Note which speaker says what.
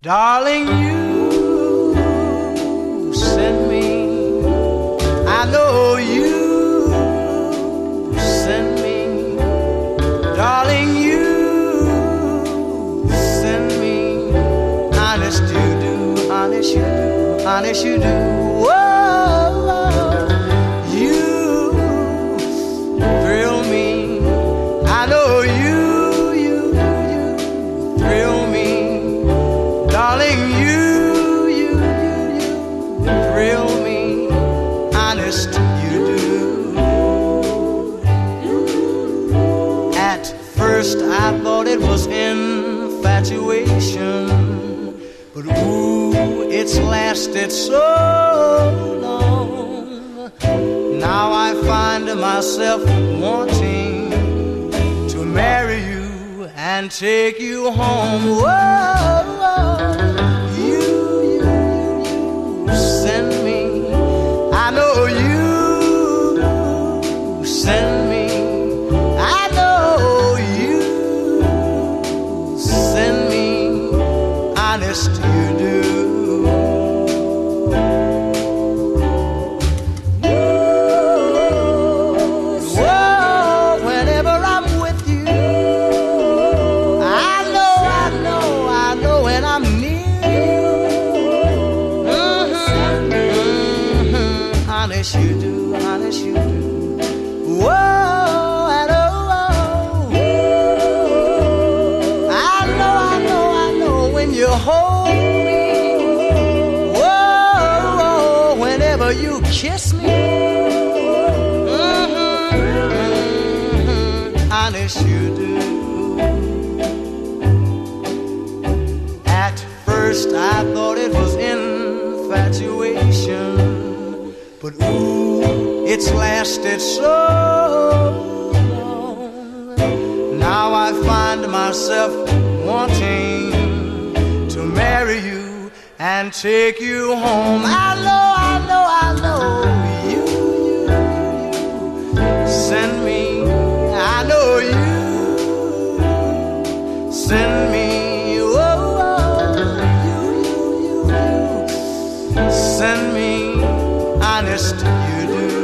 Speaker 1: Darling, you send me. I know you send me. Darling, you send me. Honest you do, honest you do, honest you do. Whoa, you thrill me. I know you thrill me. Darling, you thrill me. Honest you do. At first I thought it was infatuation, but ooh, it's lasted so long. Now I find myself wanting to marry you and take you home. Whoa, you send me. I know you send me. I know you send me. Honest you do. Honest you do, honest you do. Whoa, and oh, I know when you hold me. Whoa, whenever you kiss me. Honest you do. At first I thought it was infatuation, but ooh, it's lasted so long. Now I find myself wanting to marry you and take you home. I know you send me. I know you send me. Oh, you send me. Honest you do.